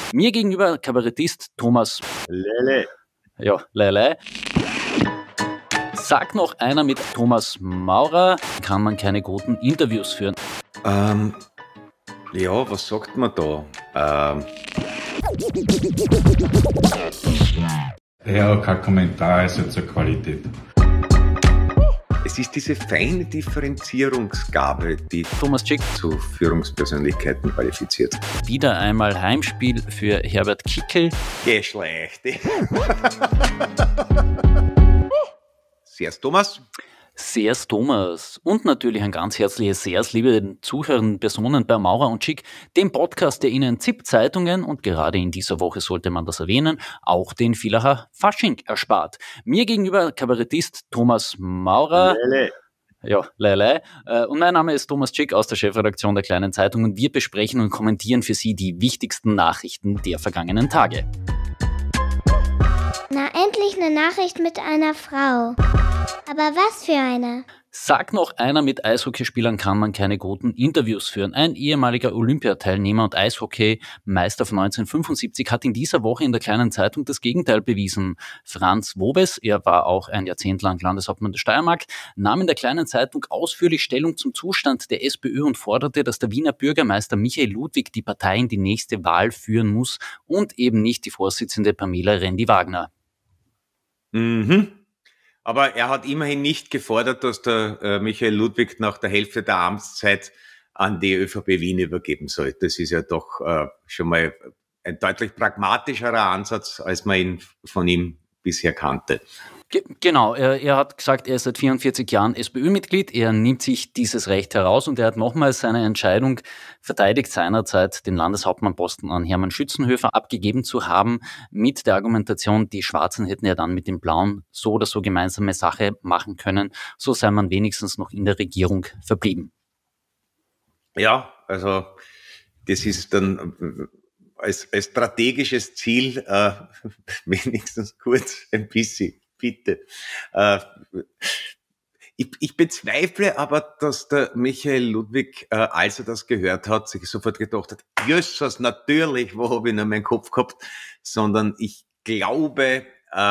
Mir gegenüber Kabarettist Thomas Lele. Ja, Lele. Sagt noch einer, mit Thomas Maurer kann man keine guten Interviews führen. Ja, was sagt man da? Ja, kein Kommentar, ist jetzt eine Qualität. Es ist diese feine Differenzierungsgabe, die Thomas Schick zu Führungspersönlichkeiten qualifiziert. wieder einmal Heimspiel für Herbert Kickl. Geschlecht. Servus Thomas. Servus Thomas und natürlich ein ganz herzliches Servus, liebe zuhörenden Personen bei Maurer und Schick, dem Podcast, der Ihnen ZIP-Zeitungen, und gerade in dieser Woche sollte man das erwähnen, auch den Villacher Fasching erspart. Mir gegenüber Kabarettist Thomas Maurer. Lele. Ja, Lele. Und mein Name ist Thomas Schick aus der Chefredaktion der Kleinen Zeitung und wir besprechen und kommentieren für Sie die wichtigsten Nachrichten der vergangenen Tage. Na, endlich eine Nachricht mit einer Frau. Aber was für eine? Sagt noch einer, mit Eishockeyspielern kann man keine guten Interviews führen. Ein ehemaliger Olympiateilnehmer und Eishockeymeister von 1975 hat in dieser Woche in der Kleinen Zeitung das Gegenteil bewiesen. Franz Wobes, er war auch ein Jahrzehnt lang Landeshauptmann der Steiermark, nahm in der Kleinen Zeitung ausführlich Stellung zum Zustand der SPÖ und forderte, dass der Wiener Bürgermeister Michael Ludwig die Partei in die nächste Wahl führen muss und eben nicht die Vorsitzende Pamela Rendi-Wagner. Aber er hat immerhin nicht gefordert, dass der Michael Ludwig nach der Hälfte der Amtszeit an die ÖVP Wien übergeben soll. Das ist ja doch schon mal ein deutlich pragmatischerer Ansatz, als man ihn von ihm bisher kannte. Genau, er hat gesagt, er ist seit 44 Jahren SPÖ-Mitglied, er nimmt sich dieses Recht heraus und er hat nochmals seine Entscheidung verteidigt, seinerzeit den Landeshauptmannposten an Hermann Schützenhöfer abgegeben zu haben, mit der Argumentation, die Schwarzen hätten ja dann mit den Blauen so oder so gemeinsame Sache machen können, so sei man wenigstens noch in der Regierung verblieben. Ja, also das ist dann als strategisches Ziel wenigstens kurz ein bisschen. Bitte. Ich bezweifle aber, dass der Michael Ludwig, als er das gehört hat, sich sofort gedacht hat, Jesus, natürlich, wo habe ich noch meinen Kopf gehabt, sondern ich glaube,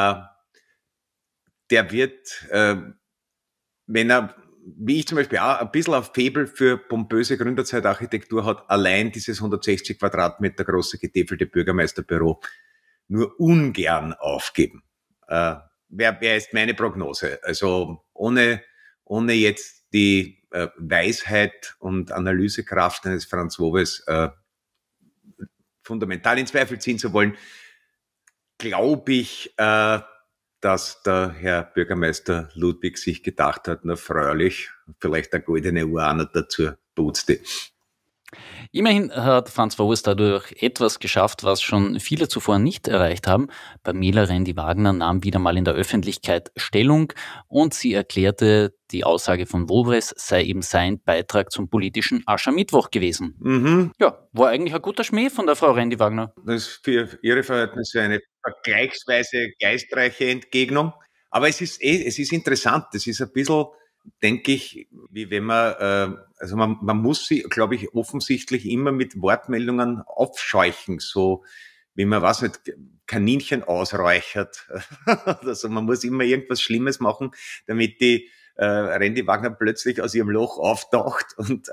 der wird, wenn er, wie ich zum Beispiel auch ein bisschen auf Faible für pompöse Gründerzeitarchitektur hat, allein dieses 160 Quadratmeter große getäfelte Bürgermeisterbüro nur ungern aufgeben. Wer ist meine Prognose? Also ohne jetzt die Weisheit und Analysekraft eines Franz Wobes fundamental in Zweifel ziehen zu wollen, glaube ich, dass der Herr Bürgermeister Ludwig sich gedacht hat, na freilich, vielleicht eine goldene Uhr auch noch dazu putzte. Immerhin hat Franz Wobes dadurch etwas geschafft, was schon viele zuvor nicht erreicht haben. Pamela Rendi-Wagner nahm wieder mal in der Öffentlichkeit Stellung und sie erklärte, die Aussage von Wobes sei eben sein Beitrag zum politischen Aschermittwoch gewesen. Ja, war eigentlich ein guter Schmäh von der Frau Rendi-Wagner. Das ist für ihre Verhältnisse eine vergleichsweise geistreiche Entgegnung. Aber es ist interessant, es ist ein bisschen, denke ich, wie wenn man, also man muss sie, glaube ich, offensichtlich immer mit Wortmeldungen aufscheuchen, so wie man, was nicht, Kaninchen ausräuchert. Also man muss immer irgendwas Schlimmes machen, damit die Rendi-Wagner plötzlich aus ihrem Loch auftaucht und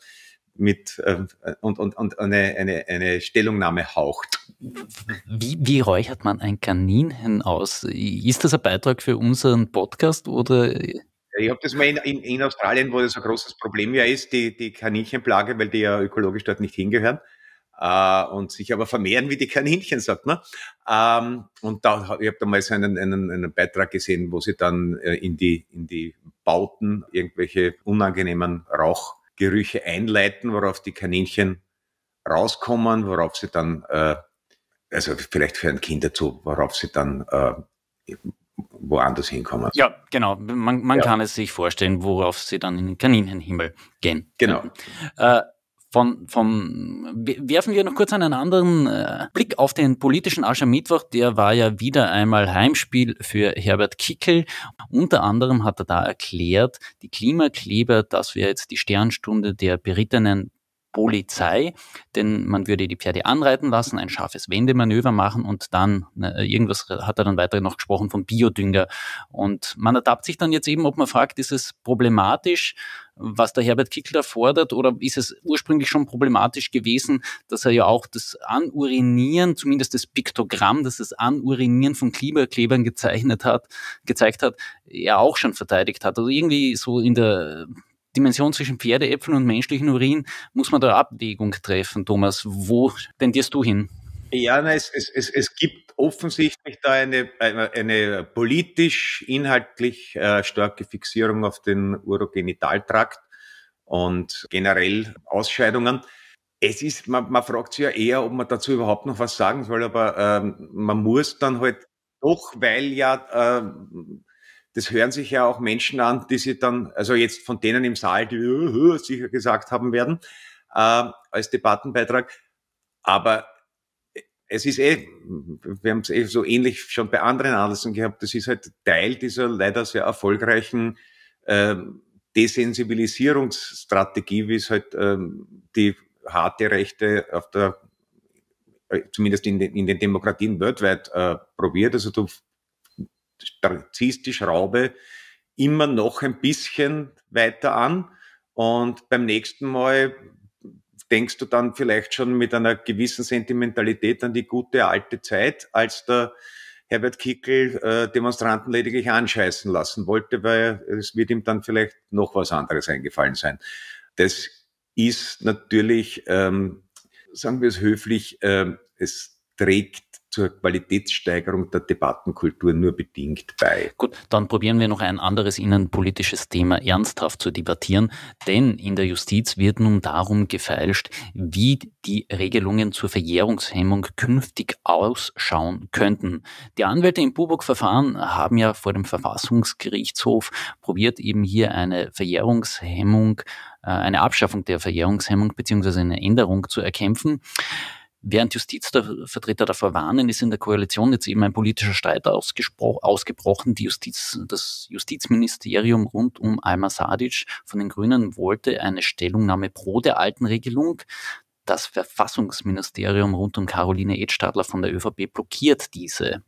eine Stellungnahme haucht. Wie räuchert man ein Kaninchen aus? Ist das ein Beitrag für unseren Podcast oder? Ich habe das mal in Australien, wo das ein großes Problem ja ist, die Kaninchenplage, weil die ja ökologisch dort nicht hingehören und sich aber vermehren wie die Kaninchen, sagt man. Und ich habe da mal so einen Beitrag gesehen, wo sie dann in die Bauten irgendwelche unangenehmen Rauchgerüche einleiten, worauf die Kaninchen rauskommen, worauf sie dann, also vielleicht für ein Kind dazu, worauf sie dann woanders hinkommen. Ja, genau. Man kann es sich vorstellen, worauf sie dann in den Kaninchenhimmel gehen. Genau. Werfen wir noch kurz einen anderen Blick auf den politischen Aschermittwoch. Der war ja wieder einmal Heimspiel für Herbert Kickl. Unter anderem hat er da erklärt, die Klimakleber, das wäre jetzt die Sternstunde der berittenen Polizei, denn man würde die Pferde anreiten lassen, ein scharfes Wendemanöver machen und dann, irgendwas hat er dann weiter noch gesprochen von Biodünger. Und man ertappt sich dann jetzt eben, ob man fragt, ist es problematisch, was der Herbert Kickl da fordert, oder ist es ursprünglich schon problematisch gewesen, dass er ja auch das Anurinieren, zumindest das Piktogramm, das das Anurinieren von Klimaklebern gezeigt hat, ja auch schon verteidigt hat. Also irgendwie so in der Dimension zwischen Pferdeäpfeln und menschlichen Urin muss man da Abwägung treffen, Thomas. Wo tendierst du hin? Ja, es gibt offensichtlich da eine politisch, inhaltlich starke Fixierung auf den Urogenitaltrakt und generell Ausscheidungen. Man fragt sich ja eher, ob man dazu überhaupt noch was sagen soll, aber man muss dann halt doch, weil ja das hören sich ja auch Menschen an, die sie dann, also jetzt von denen im Saal, die sicher gesagt haben werden, als Debattenbeitrag. Aber es ist wir haben es so ähnlich schon bei anderen Anlässen gehabt, das ist halt Teil dieser leider sehr erfolgreichen Desensibilisierungsstrategie, wie es halt die harte Rechte zumindest in den Demokratien weltweit probiert. Also du ziehst die Schraube immer noch ein bisschen weiter an und beim nächsten Mal denkst du dann vielleicht schon mit einer gewissen Sentimentalität an die gute alte Zeit, als der Herbert Kickl Demonstranten lediglich anscheißen lassen wollte, weil es wird ihm dann vielleicht noch was anderes eingefallen sein. Das ist natürlich, sagen wir es höflich, es trägt zur Qualitätssteigerung der Debattenkultur nur bedingt bei. Gut, dann probieren wir noch ein anderes innenpolitisches Thema ernsthaft zu debattieren, denn in der Justiz wird nun darum gefeilscht, wie die Regelungen zur Verjährungshemmung künftig ausschauen könnten. Die Anwälte im Bubock-Verfahren haben ja vor dem Verfassungsgerichtshof probiert, eben hier eine Verjährungshemmung, eine Abschaffung der Verjährungshemmung bzw. eine Änderung zu erkämpfen. Während Justizvertreter davor warnen, ist in der Koalition jetzt eben ein politischer Streit ausgebrochen. Das Justizministerium rund um Alma Sadic von den Grünen wollte eine Stellungnahme pro der alten Regelung. Das Verfassungsministerium rund um Caroline Edstadler von der ÖVP blockiert diese.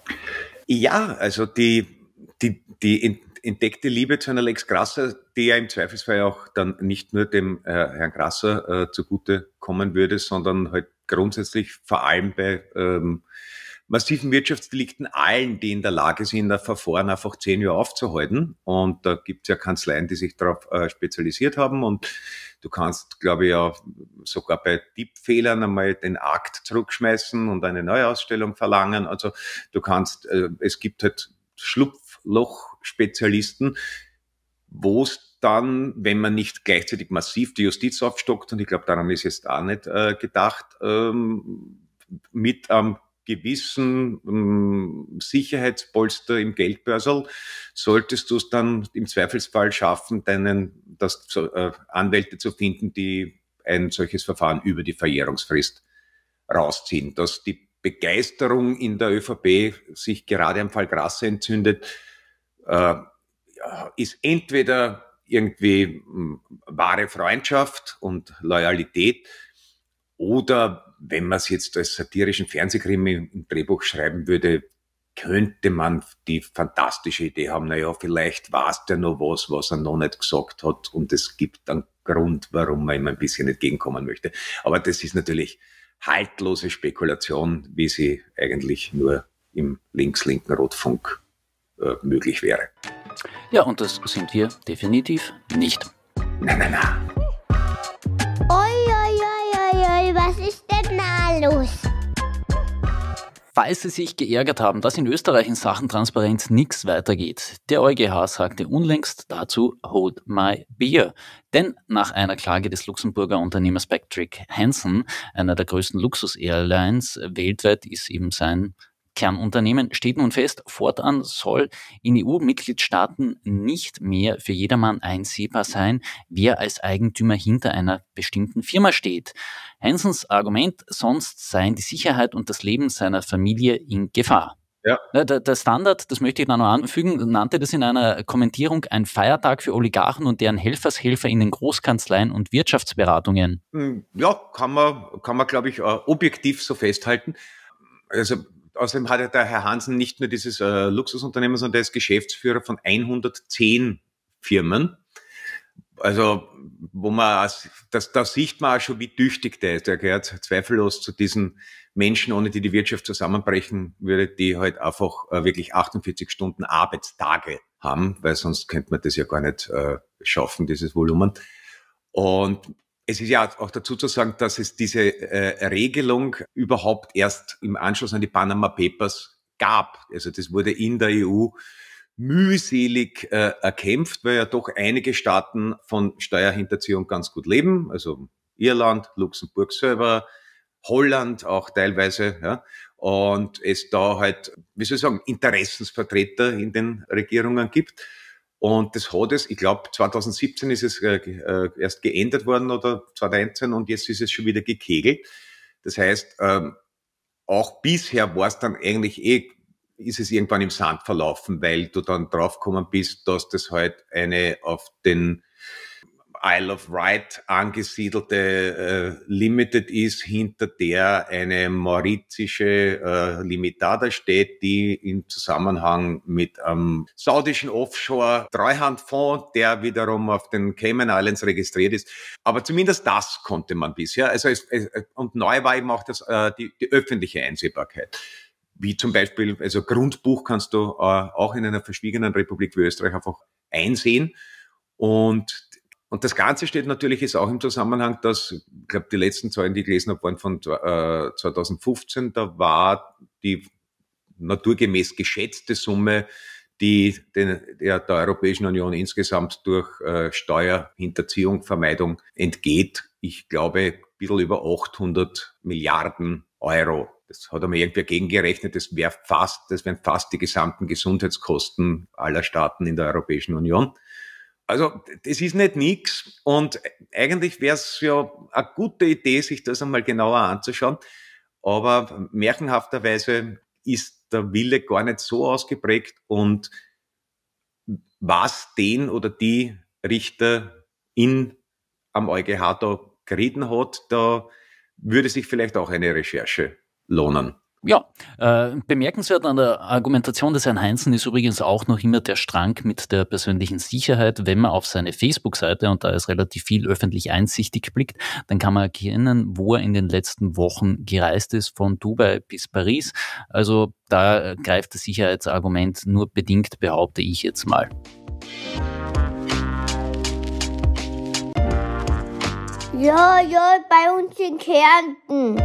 Ja, also die entdeckte Liebe zu einer Lex Grasser, die ja im Zweifelsfall auch dann nicht nur dem Herrn Grasser zugute kommen würde, sondern halt grundsätzlich vor allem bei massiven Wirtschaftsdelikten allen, die in der Lage sind, ein Verfahren einfach 10 Jahre aufzuhalten. Und da gibt es ja Kanzleien, die sich darauf spezialisiert haben. Und du kannst, glaube ich, ja sogar bei Tippfehlern einmal den Akt zurückschmeißen und eine Neuausstellung verlangen. Also du kannst, es gibt halt Schlupfloch-Spezialisten, wo es dann, wenn man nicht gleichzeitig massiv die Justiz aufstockt, und ich glaube, daran ist jetzt auch nicht gedacht, mit einem gewissen Sicherheitspolster im Geldbörsel, solltest du es dann im Zweifelsfall schaffen, Anwälte zu finden, die ein solches Verfahren über die Verjährungsfrist rausziehen. Dass die Begeisterung in der ÖVP sich gerade am Fall Grasser entzündet, ist entweder irgendwie wahre Freundschaft und Loyalität oder, wenn man es jetzt als satirischen Fernsehkrimi im Drehbuch schreiben würde, könnte man die fantastische Idee haben, naja, vielleicht weiß der noch was er noch nicht gesagt hat und es gibt einen Grund, warum man ihm ein bisschen entgegenkommen möchte. Aber das ist natürlich haltlose Spekulation, wie sie eigentlich nur im links-linken Rotfunk möglich wäre. Ja, und das sind wir definitiv nicht. Nein. Oi, was ist denn da los? Falls Sie sich geärgert haben, dass in Österreich in Sachen Transparenz nichts weitergeht, der EuGH sagte unlängst dazu Hold my beer. Denn nach einer Klage des Luxemburger Unternehmers Patrick Hansen, einer der größten Luxus-Airlines weltweit, ist eben sein Kernunternehmen, steht nun fest, fortan soll in EU-Mitgliedstaaten nicht mehr für jedermann einsehbar sein, wer als Eigentümer hinter einer bestimmten Firma steht. Hansens Argument, sonst seien die Sicherheit und das Leben seiner Familie in Gefahr. Ja. Der Standard, das möchte ich da noch anfügen, nannte das in einer Kommentierung ein Feiertag für Oligarchen und deren Helfershelfer in den Großkanzleien und Wirtschaftsberatungen. Ja, kann man, glaube ich, objektiv so festhalten. Also außerdem hat ja der Herr Hansen nicht nur dieses Luxusunternehmen, sondern der ist Geschäftsführer von 110 Firmen. Also, da sieht man auch schon, wie tüchtig der ist. Der gehört zweifellos zu diesen Menschen, ohne die Wirtschaft zusammenbrechen würde, die halt einfach wirklich 48 Stunden Arbeitstage haben, weil sonst könnte man das ja gar nicht schaffen, dieses Volumen. Und es ist ja auch dazu zu sagen, dass es diese Regelung überhaupt erst im Anschluss an die Panama Papers gab. Also das wurde in der EU mühselig erkämpft, weil ja doch einige Staaten von Steuerhinterziehung ganz gut leben. Also Irland, Luxemburg selber, Holland auch teilweise. Ja. Und es da halt, wie soll ich sagen, Interessensvertreter in den Regierungen gibt. Und das hat es, ich glaube, 2017 ist es erst geändert worden oder 2019 und jetzt ist es schon wieder gekegelt. Das heißt, auch bisher war es dann eigentlich ist es irgendwann im Sand verlaufen, weil du dann draufgekommen bist, dass das halt eine auf den Isle of Wight angesiedelte Limited ist, hinter der eine mauritische Limitada steht, die im Zusammenhang mit einem saudischen Offshore-Treuhandfonds, der wiederum auf den Cayman Islands registriert ist. Aber zumindest das konnte man bisher. Und neu war eben auch die öffentliche Einsehbarkeit. Wie zum Beispiel, also Grundbuch kannst du auch in einer verschwiegenen Republik wie Österreich einfach einsehen. Und das Ganze steht natürlich jetzt auch im Zusammenhang, dass, ich glaube, die letzten Zahlen, die ich gelesen habe, waren von 2015. Da war die naturgemäß geschätzte Summe, die der Europäischen Union insgesamt durch Steuerhinterziehung, Vermeidung entgeht. Ich glaube, ein bisschen über 800 Milliarden Euro. Das hat einmal irgendwer gegengerechnet. Das wären fast die gesamten Gesundheitskosten aller Staaten in der Europäischen Union. Also das ist nicht nix und eigentlich wäre es ja eine gute Idee, sich das einmal genauer anzuschauen, aber märchenhafterweise ist der Wille gar nicht so ausgeprägt und was den oder die Richter am EuGH da gerieten hat, da würde sich vielleicht auch eine Recherche lohnen. Ja, bemerkenswert an der Argumentation des Herrn Heinzen ist übrigens auch noch immer der Strang mit der persönlichen Sicherheit. Wenn man auf seine Facebook-Seite, und da ist relativ viel öffentlich einsichtig, blickt, dann kann man erkennen, wo er in den letzten Wochen gereist ist, von Dubai bis Paris. Also da greift das Sicherheitsargument nur bedingt, behaupte ich jetzt mal. Ja, bei uns in Kärnten.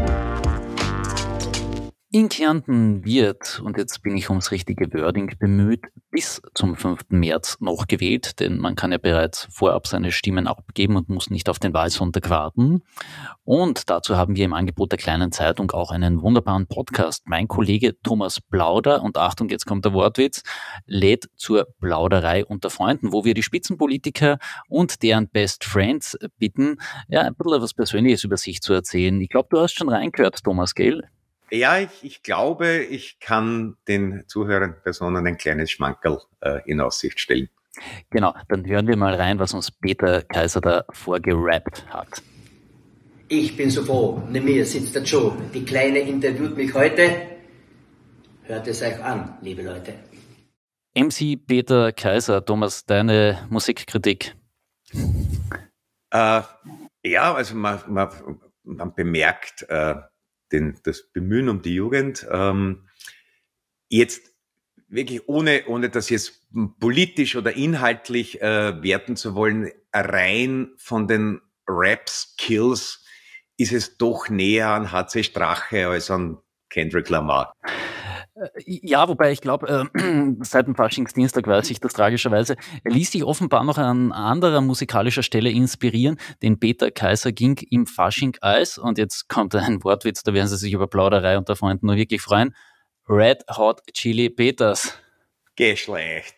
In Kärnten wird, und jetzt bin ich ums richtige Wording bemüht, bis zum 5. März noch gewählt, denn man kann ja bereits vorab seine Stimmen abgeben und muss nicht auf den Wahlsonntag warten. Und dazu haben wir im Angebot der Kleinen Zeitung auch einen wunderbaren Podcast. Mein Kollege Thomas Plauder, und Achtung, jetzt kommt der Wortwitz, lädt zur Plauderei unter Freunden, wo wir die Spitzenpolitiker und deren Best Friends bitten, ja, ein bisschen was Persönliches über sich zu erzählen. Ich glaube, du hast schon reingehört, Thomas, gell? Ja, ich glaube, ich kann den zuhörenden Personen ein kleines Schmankerl in Aussicht stellen. Genau, dann hören wir mal rein, was uns Peter Kaiser da vorgerappt hat. Ich bin so froh, neben mir sitzt der Joe. Die Kleine interviewt mich heute. Hört es euch an, liebe Leute. MC Peter Kaiser, Thomas, deine Musikkritik? Ja, also man bemerkt das Bemühen um die Jugend. Jetzt wirklich ohne das jetzt politisch oder inhaltlich werten zu wollen, rein von den Rap-Skills ist es doch näher an HC Strache als an Kendrick Lamar. Ja, wobei ich glaube, seit dem Faschingsdienstag weiß ich das tragischerweise. Er ließ sich offenbar noch an anderer musikalischer Stelle inspirieren, denn Peter Kaiser ging im Fasching Eis, und jetzt kommt ein Wortwitz, da werden Sie sich über Plauderei unter Freunden nur wirklich freuen. Red Hot Chili Peters. Geschlecht.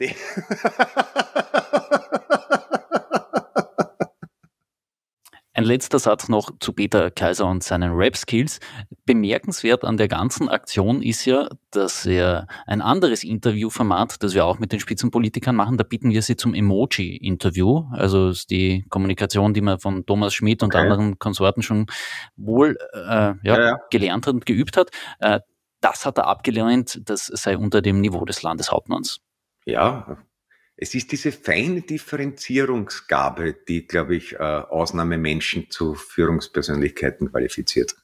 Ein letzter Satz noch zu Peter Kaiser und seinen Rap-Skills. Bemerkenswert an der ganzen Aktion ist ja, dass er ein anderes Interviewformat, das wir auch mit den Spitzenpolitikern machen, da bitten wir sie zum Emoji-Interview. Also ist die Kommunikation, die man von Thomas Schmidt und anderen Konsorten schon wohl gelernt hat und geübt hat. Das hat er abgelehnt, das sei unter dem Niveau des Landeshauptmanns. Ja, es ist diese feine Differenzierungsgabe, die, glaube ich, Ausnahmemenschen zu Führungspersönlichkeiten qualifiziert.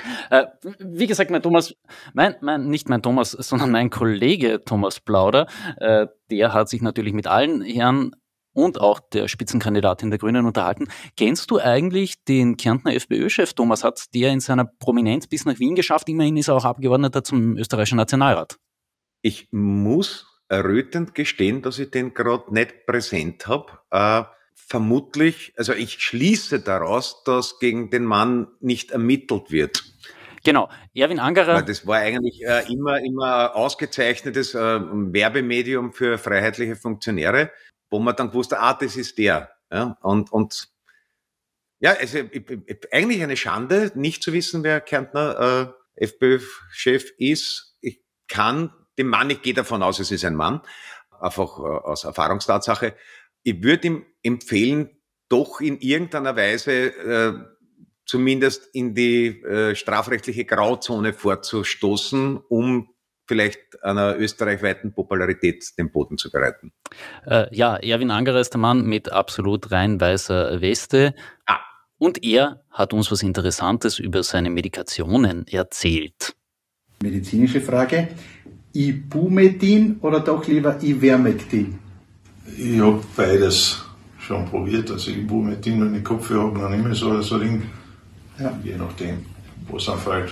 Wie gesagt, nicht mein Thomas, sondern mein Kollege Thomas Plauder, der hat sich natürlich mit allen Herren und auch der Spitzenkandidatin der Grünen unterhalten. Kennst du eigentlich den Kärntner FPÖ-Chef Thomas? Hat der in seiner Prominenz bis nach Wien geschafft? Immerhin ist er auch Abgeordneter zum österreichischen Nationalrat. Ich muss errötend gestehen, dass ich den gerade nicht präsent habe. Vermutlich, also ich schließe daraus, dass gegen den Mann nicht ermittelt wird. Genau, Erwin Angerer. Weil das war eigentlich immer ausgezeichnetes Werbemedium für freiheitliche Funktionäre, wo man dann wusste, das ist der. Ja, und ja, also eigentlich eine Schande, nicht zu wissen, wer Kärntner FPÖ-Chef ist. Ich kann dem Mann, ich gehe davon aus, es ist ein Mann, einfach aus Erfahrungstatsache. Ich würde ihm empfehlen, doch in irgendeiner Weise zumindest in die strafrechtliche Grauzone vorzustoßen, um vielleicht einer österreichweiten Popularität den Boden zu bereiten. Erwin Angerer ist der Mann mit absolut rein weißer Weste. Und er hat uns was Interessantes über seine Medikationen erzählt. Medizinische Frage. Ibumetin oder doch lieber Ivermectin? Ich habe beides schon probiert. Also Ibumetin, wenn ich Kopfweh habe, dann nehme ich so ein Ding. Ja. Je nachdem, was anfällt.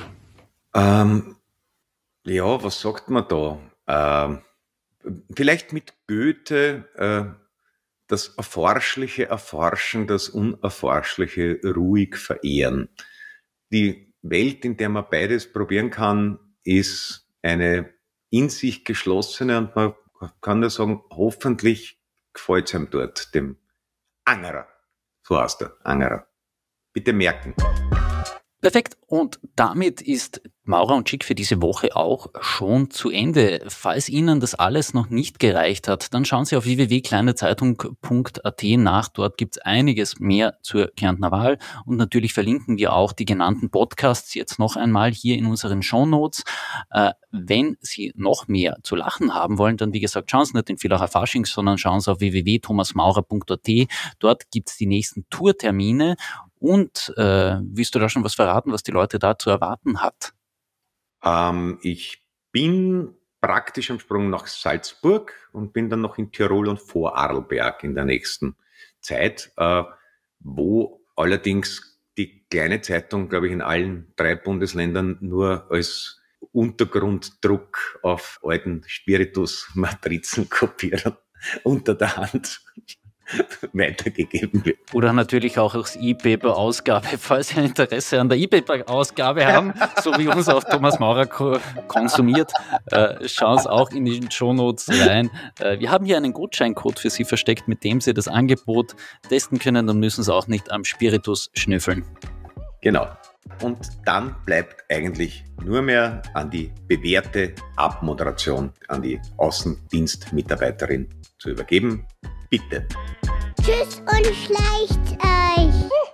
Was sagt man da? Vielleicht mit Goethe das Erforschliche erforschen, das Unerforschliche ruhig verehren. Die Welt, in der man beides probieren kann, ist eine in sich geschlossene, und man kann nur sagen, hoffentlich gefällt es ihm dort, dem Angerer. So heißt er, Angerer. Bitte merken. Perfekt. Und damit ist Maurer und Schick für diese Woche auch schon zu Ende. Falls Ihnen das alles noch nicht gereicht hat, dann schauen Sie auf www.kleinezeitung.at nach. Dort gibt es einiges mehr zur Kärntner Wahl. Und natürlich verlinken wir auch die genannten Podcasts jetzt noch einmal hier in unseren Shownotes. Wenn Sie noch mehr zu lachen haben wollen, dann wie gesagt, schauen Sie nicht in Villacher Faschings, sondern schauen Sie auf www.thomasmaurer.at. Dort gibt es die nächsten Tourtermine. Und willst du da schon was verraten, was die Leute da zu erwarten hat? Ich bin praktisch am Sprung nach Salzburg und bin dann noch in Tirol und Vorarlberg in der nächsten Zeit, wo allerdings die kleine Zeitung, glaube ich, in allen 3 Bundesländern nur als Untergrunddruck auf alten Spiritus-Matrizen kopieren unter der Hand weitergegeben wird. Oder natürlich auch als E-Paper-Ausgabe, falls Sie ein Interesse an der E-Paper-Ausgabe haben, so wie uns auch Thomas Maurer konsumiert, schauen Sie auch in die Shownotes rein. Wir haben hier einen Gutscheincode für Sie versteckt, mit dem Sie das Angebot testen können, dann müssen Sie auch nicht am Spiritus schnüffeln. Genau. Und dann bleibt eigentlich nur mehr an die bewährte Abmoderation an die Außendienstmitarbeiterin zu übergeben. Bitte. Tschüss und schleicht euch.